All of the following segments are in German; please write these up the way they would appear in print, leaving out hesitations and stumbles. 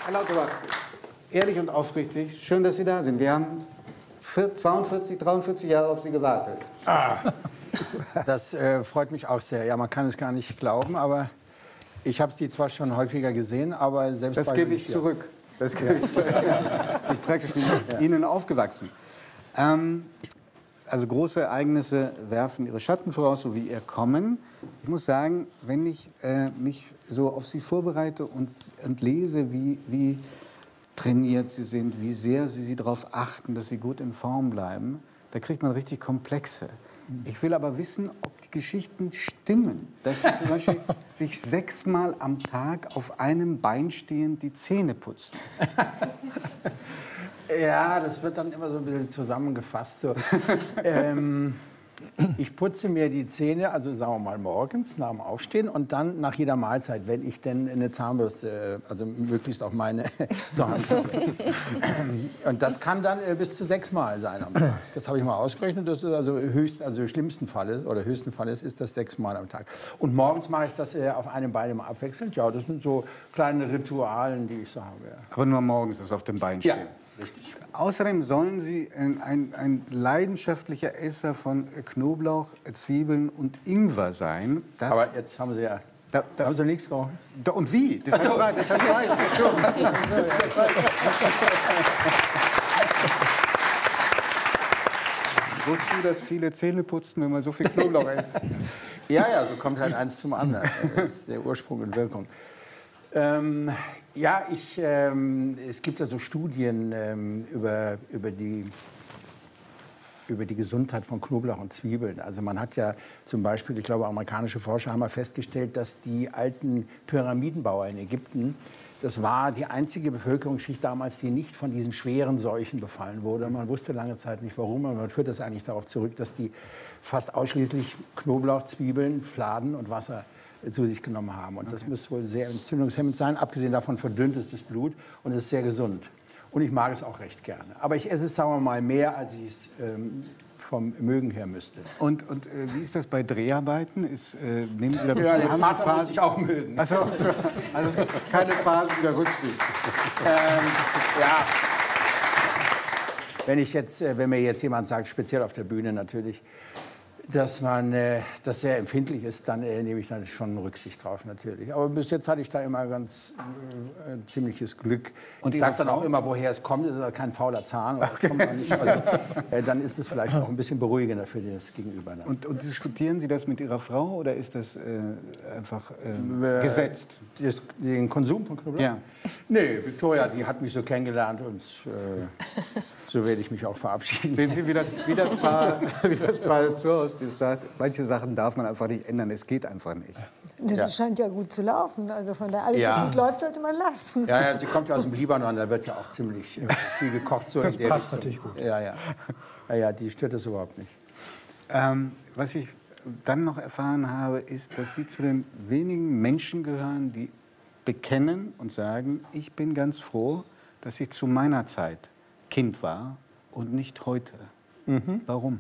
Herr Lauterbach, ehrlich und aufrichtig, schön, dass Sie da sind. Wir haben 42, 43 Jahre auf Sie gewartet. Das freut mich auch sehr. Ja, man kann es gar nicht glauben, aber ich habe Sie zwar schon häufiger gesehen, aber selbst... Das gebe ich zurück. Das gebe ich zurück. Ich bin praktisch mit Ihnen aufgewachsen. Also große Ereignisse werfen ihre Schatten voraus, so wie ihr Kommen. Ich muss sagen, wenn ich mich so auf Sie vorbereite und lese, wie trainiert Sie sind, wie sehr Sie darauf achten, dass Sie gut in Form bleiben, da kriegt man richtig Komplexe. Ich will aber wissen, ob die Geschichten stimmen, dass Sie zum Beispiel sich 6-mal am Tag auf einem Bein stehend die Zähne putzen. Ja, das wird dann immer so ein bisschen zusammengefasst. So. Ich putze mir die Zähne, also sagen wir mal morgens nach dem Aufstehen und dann nach jeder Mahlzeit, wenn ich denn eine Zahnbürste, also möglichst auch meine zur Hand habe. Und das kann dann bis zu 6-mal sein am Tag. Das habe ich mal ausgerechnet. Das ist also schlimmsten Falles oder höchsten Falles ist das 6-mal am Tag. Und morgens mache ich das auf einem Bein immer abwechselnd. Ja, das sind so kleine Ritualen, die ich so habe. Ja. Aber nur morgens das auf dem Bein stehen. Ja, richtig. Außerdem sollen Sie ein leidenschaftlicher Esser von Knoblauch, Zwiebeln und Ingwer sein. Aber jetzt haben Sie ja... Da haben Sie nichts geraucht? Und wie? Das hat Wozu das viele Zähne putzen, wenn man so viel Knoblauch isst? Ja, so kommt halt eins zum anderen. Das ist der Ursprung und Wirkung. Es gibt ja so Studien über die Gesundheit von Knoblauch und Zwiebeln. Also man hat ja zum Beispiel, ich glaube, amerikanische Forscher haben mal festgestellt, dass die alten Pyramidenbauer in Ägypten, das war die einzige Bevölkerungsschicht damals, die nicht von diesen schweren Seuchen befallen wurde. Man wusste lange Zeit nicht, warum, aber man führt das eigentlich darauf zurück, dass die fast ausschließlich Knoblauch, Zwiebeln, Fladen und Wasser zu sich genommen haben. Und das muss wohl sehr entzündungshemmend sein. Abgesehen davon verdünnt es das Blut und es ist sehr gesund. Und ich mag es auch recht gerne. Aber ich esse es, sagen wir mal, mehr, als ich es vom Mögen her müsste. Und wie ist das bei Dreharbeiten? Nehmen Sie da ja, den Partner muss ich auch mögen. Also es gibt keine Phasen der Rücksicht. Ja. Wenn mir jetzt jemand sagt, speziell auf der Bühne natürlich, dass das sehr empfindlich ist, dann nehme ich natürlich schon Rücksicht drauf natürlich. Aber bis jetzt hatte ich da immer ganz ziemliches Glück. Und ich sage dann auch immer, woher es kommt. Es ist kein fauler Zahn. Oder kommt nicht. Also, dann ist es vielleicht auch ein bisschen beruhigender für das Gegenüber. Und diskutieren Sie das mit Ihrer Frau oder ist das einfach gesetzt? Den Konsum von Knoblauch? Ja. Nee, Victoria, die hat mich so kennengelernt und so werde ich mich auch verabschieden. Sehen Sie, wie das Paar zu Hause sagt, manche Sachen darf man einfach nicht ändern, es geht einfach nicht. Das scheint ja gut zu laufen, also von daher, alles, was gut läuft, sollte man lassen. Ja, sie kommt ja aus dem Libanon, da wird ja auch ziemlich viel gekocht. So das passt natürlich gut. Ja, die stört das überhaupt nicht. Was ich dann noch erfahren habe, ist, dass Sie zu den wenigen Menschen gehören, die bekennen und sagen, ich bin ganz froh, dass ich zu meiner Zeit Kind war und nicht heute. Warum?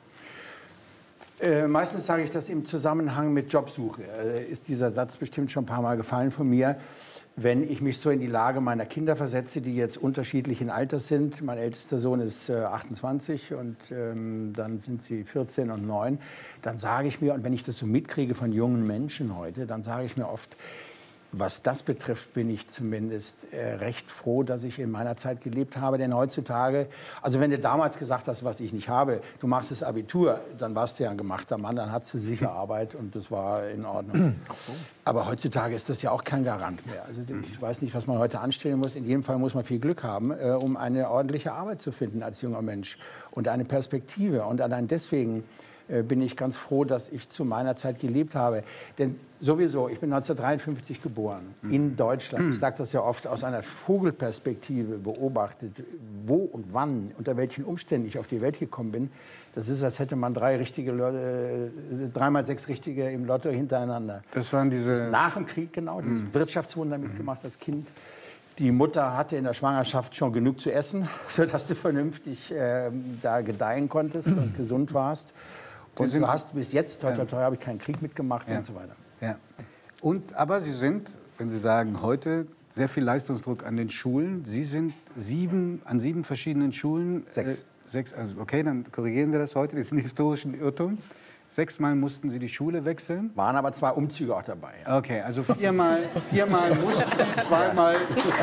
Meistens sage ich das im Zusammenhang mit Jobsuche. Ist dieser Satz bestimmt schon ein paar Mal gefallen von mir. Wenn ich mich so in die Lage meiner Kinder versetze, die jetzt unterschiedlichen Alters sind. Mein ältester Sohn ist 28 und dann sind sie 14 und 9. Dann sage ich mir, und wenn ich das so mitkriege von jungen Menschen heute, dann sage ich mir oft, was das betrifft, bin ich zumindest recht froh, dass ich in meiner Zeit gelebt habe. Denn heutzutage, also wenn du damals gesagt hast, was ich nicht habe, du machst das Abitur, dann warst du ja ein gemachter Mann, dann hattest du sicher Arbeit und das war in Ordnung. Aber heutzutage ist das ja auch kein Garant mehr. Also ich weiß nicht, was man heute anstellen muss. In jedem Fall muss man viel Glück haben, um eine ordentliche Arbeit zu finden als junger Mensch und eine Perspektive. Und allein deswegen bin ich ganz froh, dass ich zu meiner Zeit gelebt habe. Denn sowieso, ich bin 1953 geboren, in Deutschland. Ich sage das ja oft aus einer Vogelperspektive beobachtet, wo und wann, unter welchen Umständen ich auf die Welt gekommen bin. Das ist, als hätte man 3 mal 6 Richtige im Lotto hintereinander. Das waren diese... Das ist nach dem Krieg, genau, dieses Wirtschaftswunder mitgemacht als Kind. Die Mutter hatte in der Schwangerschaft schon genug zu essen, sodass du vernünftig da gedeihen konntest und gesund warst. Und du hast bis jetzt, toi, toi, toi, habe ich keinen Krieg mitgemacht und so weiter. Ja. Aber Sie sind wenn Sie sagen, heute sehr viel Leistungsdruck an den Schulen. Sie sind an 7 verschiedenen Schulen. 6. 6, also okay, dann korrigieren wir das heute. Das ist ein historischen Irrtum. 6-mal mussten Sie die Schule wechseln. Waren aber 2 Umzüge auch dabei. Ja. Okay, also 4-mal mussten Sie, 2-mal...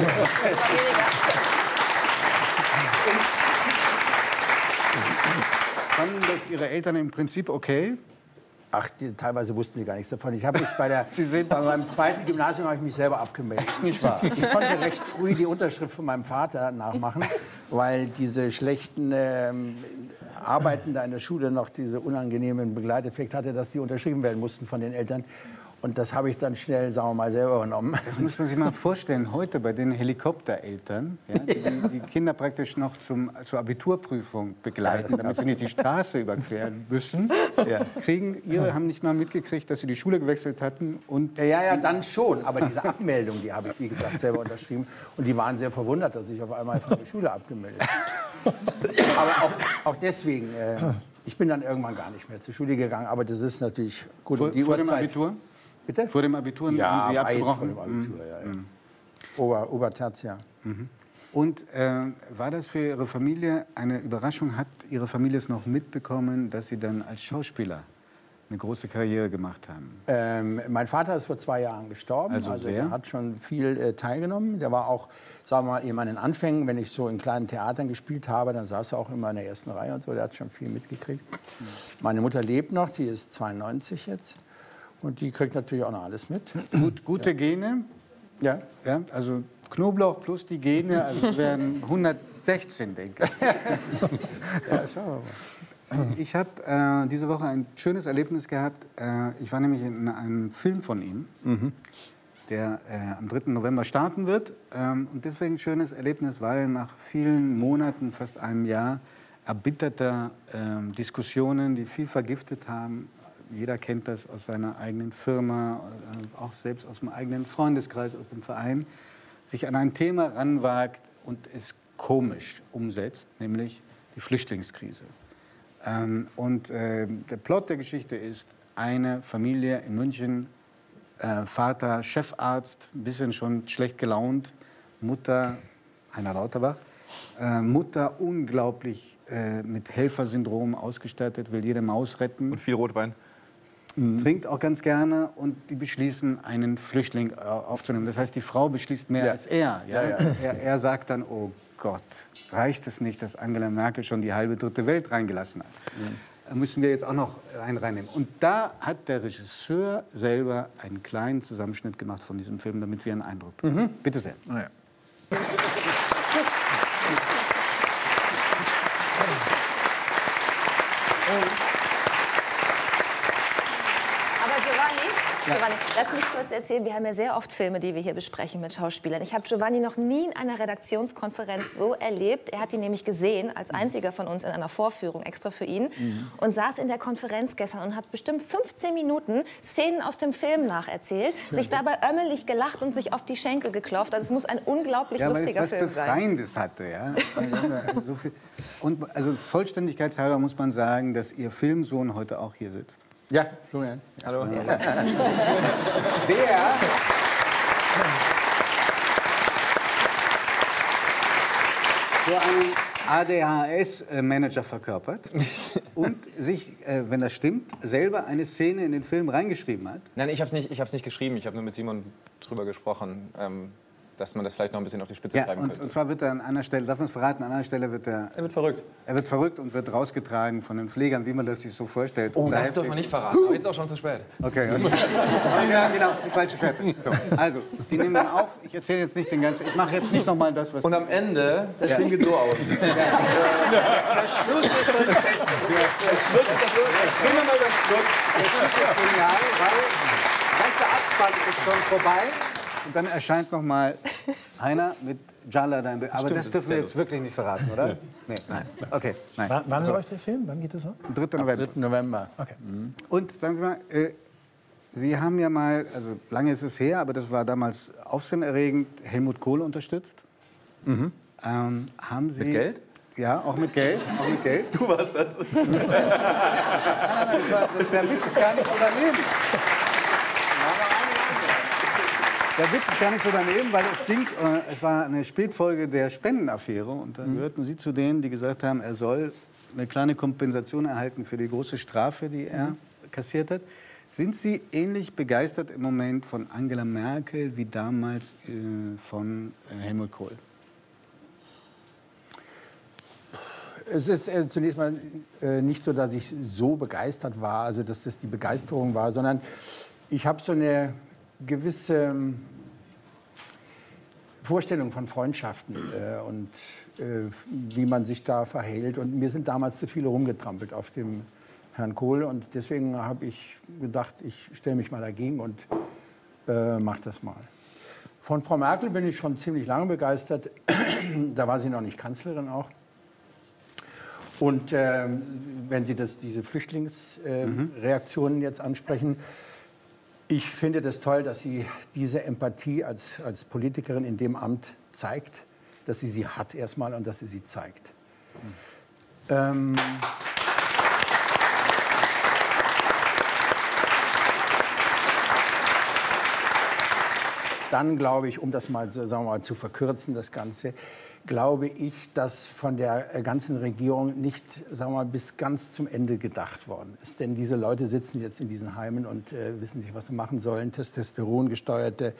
Fanden das Ihre Eltern im Prinzip okay? Ach, teilweise wussten sie gar nichts davon. Ich habe mich bei meinem zweiten Gymnasium habe ich mich selber abgemeldet. Ist nicht wahr? Ich konnte recht früh die Unterschrift von meinem Vater nachmachen, weil diese schlechten Arbeiten da in der Schule noch diese unangenehmen Begleiteffekt hatte, dass die unterschrieben werden mussten von den Eltern. Und das habe ich dann schnell, sagen wir mal, selber übernommen. Das muss man sich mal vorstellen, heute bei den Helikoptereltern, ja, die Kinder praktisch noch zur Abiturprüfung begleiten, damit sie nicht die Straße überqueren müssen, haben nicht mal mitgekriegt, dass sie die Schule gewechselt hatten. Und ja, dann schon. Aber diese Abmeldung, die habe ich, wie gesagt, selber unterschrieben. Und die waren sehr verwundert, dass ich auf einmal von der Schule abgemeldet habe. Aber auch deswegen, ich bin dann irgendwann gar nicht mehr zur Schule gegangen. Aber das ist natürlich gut. Vor dem Abitur? Bitte? Vor dem Abitur ja, haben Sie abgebrochen? Vor dem Abitur, ja. Obertertiär. Und war das für Ihre Familie eine Überraschung? Hat Ihre Familie es noch mitbekommen, dass Sie dann als Schauspieler eine große Karriere gemacht haben? Mein Vater ist vor 2 Jahren gestorben. Also sehr? Er hat schon viel teilgenommen. Der war auch, sagen wir mal, in meinen Anfängen, wenn ich so in kleinen Theatern gespielt habe, dann saß er auch immer in der ersten Reihe und so. Der hat schon viel mitgekriegt. Meine Mutter lebt noch, die ist 92 jetzt. Und die kriegt natürlich auch noch alles mit. Gute Gene? Ja. Ja. Also Knoblauch plus die Gene, also wären 116, denke ich. Ja, schauen wir mal. Ich habe diese Woche ein schönes Erlebnis gehabt. Ich war nämlich in einem Film von ihm, der am 3. November starten wird. Und deswegen ein schönes Erlebnis, weil nach vielen Monaten, fast einem Jahr, erbitterter Diskussionen, die viel vergiftet haben. Jeder kennt das aus seiner eigenen Firma, auch selbst aus dem eigenen Freundeskreis, aus dem Verein, sich an ein Thema ranwagt und es komisch umsetzt, nämlich die Flüchtlingskrise. Der Plot der Geschichte ist, eine Familie in München, Vater Chefarzt, ein bisschen schon schlecht gelaunt, Mutter, Heiner Lauterbach, Mutter unglaublich mit Helfersyndrom ausgestattet, will jede Maus retten. Und viel Rotwein. Trinkt auch ganz gerne und die beschließen, einen Flüchtling aufzunehmen. Das heißt, die Frau beschließt mehr als er. Ja? Er sagt dann, oh Gott, reicht es nicht, dass Angela Merkel schon die halbe dritte Welt reingelassen hat. Da müssen wir jetzt auch noch einen reinnehmen. Und da hat der Regisseur selber einen kleinen Zusammenschnitt gemacht von diesem Film, damit wir einen Eindruck bekommen. Bitte sehr. Oh ja. Giovanni, lass mich kurz erzählen, wir haben ja sehr oft Filme, die wir hier besprechen mit Schauspielern. Ich habe Giovanni noch nie in einer Redaktionskonferenz so erlebt. Er hat ihn nämlich gesehen, als einziger von uns in einer Vorführung extra für ihn. Und saß in der Konferenz gestern und hat bestimmt 15 Minuten Szenen aus dem Film nacherzählt, sich dabei ömmelig gelacht und sich auf die Schenkel geklopft. Also es muss ein unglaublich lustiger Film sein. Weil es was Befreiendes hatte, ja. Also so viel. Und also vollständigkeitshalber muss man sagen, dass Ihr Filmsohn heute auch hier sitzt. Ja, Florian. Hallo. Der so einen ADHS-Manager verkörpert und sich, wenn das stimmt, selber eine Szene in den Film reingeschrieben hat. Nein, ich habe es nicht geschrieben. Ich habe nur mit Simon drüber gesprochen, dass man das vielleicht noch ein bisschen auf die Spitze treiben könnte. Und zwar wird er an einer Stelle, darf man es verraten, an einer Stelle wird er... Er wird verrückt. Er wird verrückt und wird rausgetragen von den Pflegern, wie man das sich so vorstellt. Oh, das dürfen wir nicht verraten. Aber jetzt ist auch schon zu spät. Okay. Ja, genau, die falsche Fährte. So, also, die nehmen dann auf. Ich erzähle jetzt nicht den ganzen... Ich mache jetzt nicht noch mal das, was... Und am Ende, der Film geht so aus. Der Schluss ist das Beste. Der Schluss ist das Beste. Nehmen wir mal das Schluss. Der Schluss ist genial, weil der ganze Abspann ist schon vorbei. Und dann erscheint noch mal einer mit Jala dein Bild. Aber das dürfen wir jetzt wirklich nicht verraten, oder? Nee, nein. Okay, nein. Wann läuft der Film? Wann geht das los? 3. November. 3. November. Okay. Und sagen Sie mal, Sie haben ja mal, also lange ist es her, aber das war damals aufsehenerregend, Helmut Kohl unterstützt. Haben Sie... Mit Geld? Ja, auch mit Geld. Auch mit Geld. Du warst das. Nein, das wäre Witz, ist gar nicht so daneben. Der Witz ist gar nicht so daneben, weil es war eine Spätfolge der Spendenaffäre. Und dann gehörten Sie zu denen, die gesagt haben, er soll eine kleine Kompensation erhalten für die große Strafe, die er kassiert hat. Sind Sie ähnlich begeistert im Moment von Angela Merkel wie damals von Helmut Kohl? Es ist zunächst mal nicht so, dass ich so begeistert war, also dass das die Begeisterung war, sondern ich habe so eine gewisse Vorstellung von Freundschaften und wie man sich da verhält. Und mir sind damals zu viele rumgetrampelt auf dem Herrn Kohl. Und deswegen habe ich gedacht, ich stelle mich mal dagegen und mache das mal. Von Frau Merkel bin ich schon ziemlich lange begeistert. Da war sie noch nicht Kanzlerin auch. Und wenn Sie diese Flüchtlingsreaktionen jetzt ansprechen, ich finde das toll, dass sie diese Empathie als Politikerin in dem Amt zeigt, dass sie hat erstmal und dass sie zeigt. Dann glaube ich, um das mal, sagen wir mal zu verkürzen, das Ganze, glaube ich, dass von der ganzen Regierung nicht, sagen wir mal, bis ganz zum Ende gedacht worden ist. Denn diese Leute sitzen jetzt in diesen Heimen und wissen nicht, was sie machen sollen. Testosteron-gesteuerte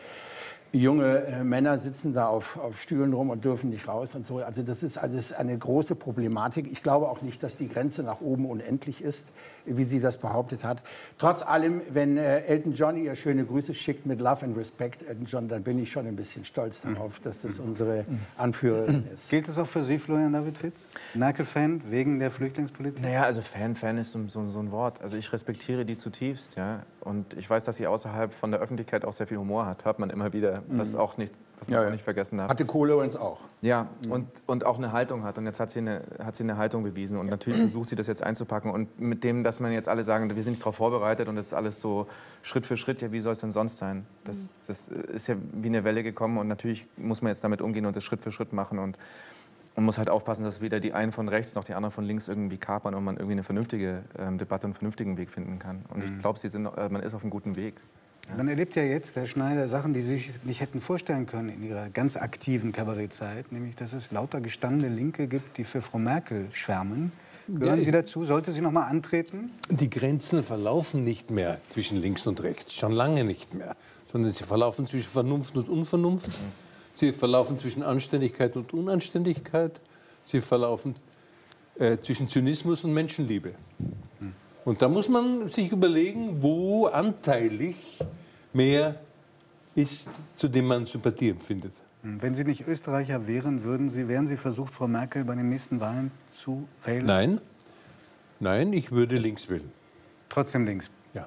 junge Männer sitzen da auf Stühlen rum und dürfen nicht raus und so. Also das ist eine große Problematik. Ich glaube auch nicht, dass die Grenze nach oben unendlich ist, wie sie das behauptet hat. Trotz allem, wenn Elton John ihr schöne Grüße schickt mit Love and Respect, Elton John, dann bin ich schon ein bisschen stolz darauf, dass das unsere Anführerin ist. Gilt das auch für Sie, Florian David Fitz? Merkel-Fan wegen der Flüchtlingspolitik? Naja, also Fan ist so ein Wort. Also ich respektiere die zutiefst, ja. Und ich weiß, dass sie außerhalb von der Öffentlichkeit auch sehr viel Humor hat. Hört man immer wieder, was man auch nicht vergessen darf. Hatte Kohl übrigens auch. Ja, und auch eine Haltung hat. Und jetzt hat sie eine Haltung bewiesen. Und natürlich versucht sie das jetzt einzupacken. Und mit dem, dass man jetzt alle sagen, wir sind nicht darauf vorbereitet und das ist alles so Schritt für Schritt, ja, wie soll es denn sonst sein? Das ist ja wie eine Welle gekommen. Und natürlich muss man jetzt damit umgehen und das Schritt für Schritt machen. Und muss halt aufpassen, dass weder die einen von rechts noch die anderen von links irgendwie kapern und man irgendwie eine vernünftige Debatte und einen vernünftigen Weg finden kann. Und ich glaube, man ist auf einem guten Weg. Ja. Man erlebt ja jetzt, Herr Schneider, Sachen, die Sie sich nicht hätten vorstellen können in Ihrer ganz aktiven Kabarettzeit, nämlich, dass es lauter gestandene Linke gibt, die für Frau Merkel schwärmen. Gehören Sie dazu? Sollte sie noch mal antreten? Die Grenzen verlaufen nicht mehr zwischen links und rechts, schon lange nicht mehr, sondern sie verlaufen zwischen Vernunft und Unvernunft. Sie verlaufen zwischen Anständigkeit und Unanständigkeit. Sie verlaufen zwischen Zynismus und Menschenliebe. Und da muss man sich überlegen, wo anteilig mehr ist, zu dem man Sympathie empfindet. Wenn Sie nicht Österreicher wären, wären Sie versucht, Frau Merkel bei den nächsten Wahlen zu wählen? Nein. Nein, ich würde links wählen. Trotzdem links? Ja.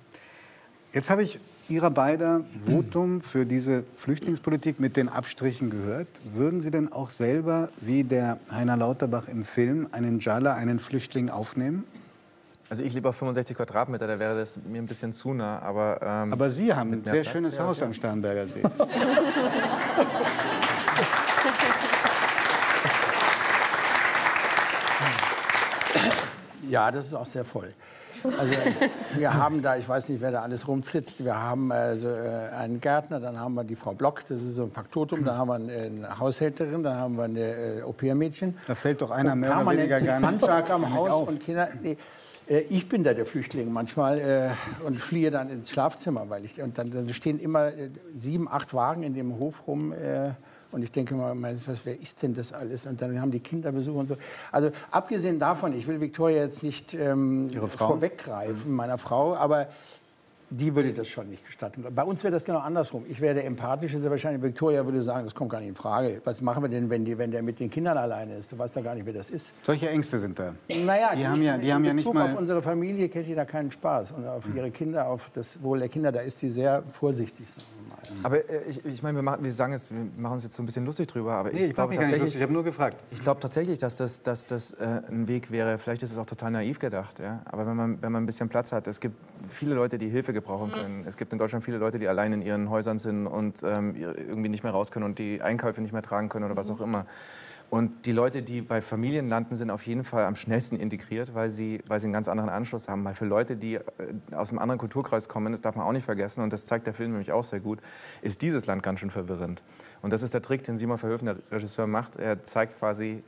Jetzt habe ich Ihrer beider Votum für diese Flüchtlingspolitik mit den Abstrichen gehört. Würden Sie denn auch selber, wie der Heiner Lauterbach im Film, einen Djala, einen Flüchtling aufnehmen? Also ich lebe auf 65 Quadratmeter, da wäre das mir ein bisschen zu nah. Aber Sie haben ein sehr schönes Haus am Starnberger See. Ja, das ist auch sehr voll. Also wir haben da, ich weiß nicht, wer da alles rumflitzt, wir haben also einen Gärtner, dann haben wir die Frau Block, das ist so ein Faktotum, da haben wir eine Haushälterin, dann haben wir eine Au-pair-Mädchen. Da fällt doch einer mehr oder weniger gar nicht Handwerker am Haus und Kinder. Nee, ich bin da der Flüchtling manchmal und fliehe dann ins Schlafzimmer, und dann stehen immer 7, 8 Wagen in dem Hof rum. Und ich denke mal, wer ist denn das alles? Und dann haben die Kinder Besuch und so. Also abgesehen davon, ich will Viktoria jetzt nicht vorweggreifen, meiner Frau, aber die würde das schon nicht gestatten. Bei uns wäre das genau andersrum. Ich wäre der Empathische, sehr wahrscheinlich. Viktoria würde sagen, das kommt gar nicht in Frage. Was machen wir denn, wenn der mit den Kindern alleine ist? Du weißt doch gar nicht, wer das ist. Solche Ängste sind da. Naja, die haben ja nicht mal... auf unsere Familie kennt die da keinen Spaß. Und auf ihre Kinder, auf das Wohl der Kinder, da ist die sehr vorsichtig. Sagen wir mal. Aber ich meine, wir machen uns jetzt so ein bisschen lustig drüber. Aber ich glaube tatsächlich, ich habe nur gefragt. Ich glaube tatsächlich, dass das ein Weg wäre. Vielleicht ist es auch total naiv gedacht. Ja? Aber wenn man ein bisschen Platz hat, es gibt viele Leute, die Hilfe gebrauchen können. Es gibt in Deutschland viele Leute, die allein in ihren Häusern sind und irgendwie nicht mehr raus können und die Einkäufe nicht mehr tragen können oder was auch immer. Und die Leute, die bei Familien landen, sind auf jeden Fall am schnellsten integriert, weil sie einen ganz anderen Anschluss haben. Weil für Leute, die aus einem anderen Kulturkreis kommen, das darf man auch nicht vergessen, und das zeigt der Film nämlich auch sehr gut, ist dieses Land ganz schön verwirrend. Und das ist der Trick, den Simon Verhoeven, der Regisseur, macht. Er zeigt quasi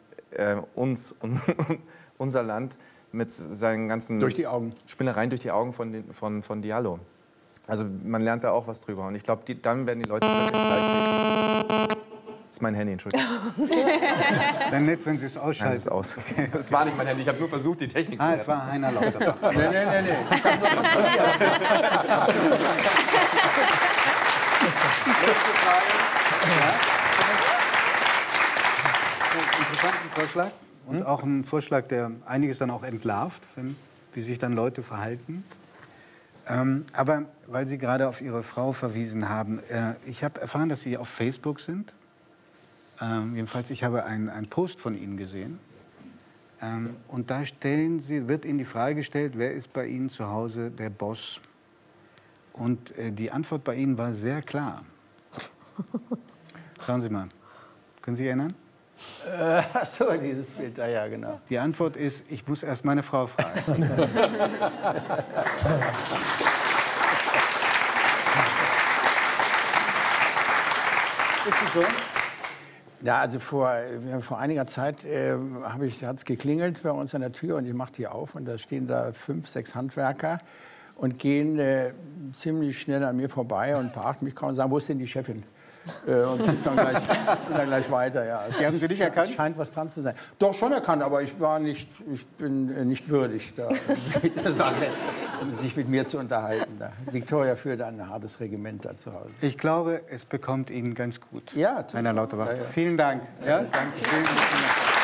unser Land mit seinen ganzen durch die Augen. Spielereien durch die Augen von Diallo. Also man lernt da auch was drüber. Und ich glaube, dann werden die Leute wirklich gleich. Das ist mein Handy, Entschuldigung. Dann nett, wenn Sie es ausschalten. Nein, es ist aus. Das war nicht mein Handy, ich habe nur versucht, die Technik zu retten. Es war Heiner Lauterbach. Nee. Letzte Frage. Ja? Interessanten Vorschlag. Und auch ein Vorschlag, der einiges dann auch entlarvt, wie sich dann Leute verhalten. Aber weil Sie gerade auf Ihre Frau verwiesen haben, ich habe erfahren, dass Sie auf Facebook sind. Jedenfalls, ich habe einen Post von Ihnen gesehen. Und da wird Ihnen die Frage gestellt, wer ist bei Ihnen zu Hause der Boss? Und die Antwort bei Ihnen war sehr klar. Schauen Sie mal. Können Sie sich erinnern? Ach so, dieses Bild da, ja, genau. Die Antwort ist, ich muss erst meine Frau fragen. Ist es so? Ja, also vor einiger Zeit hat es geklingelt bei uns an der Tür und ich mache die auf und da stehen da 5, 6 Handwerker und gehen ziemlich schnell an mir vorbei und beachten mich kaum und sagen, wo ist denn die Chefin? Und sind dann gleich weiter. Ja. Die haben Sie nicht erkannt? Scheint was dran zu sein. Doch, schon erkannt, aber ich bin nicht würdig, da mit der Sache, sich mit mir zu unterhalten. Viktoria führt ein hartes Regiment da zu Hause. Ich glaube, es bekommt Ihnen ganz gut. Ja, Heiner Lauterbach. Ja, ja. Vielen Dank. Ja? Danke.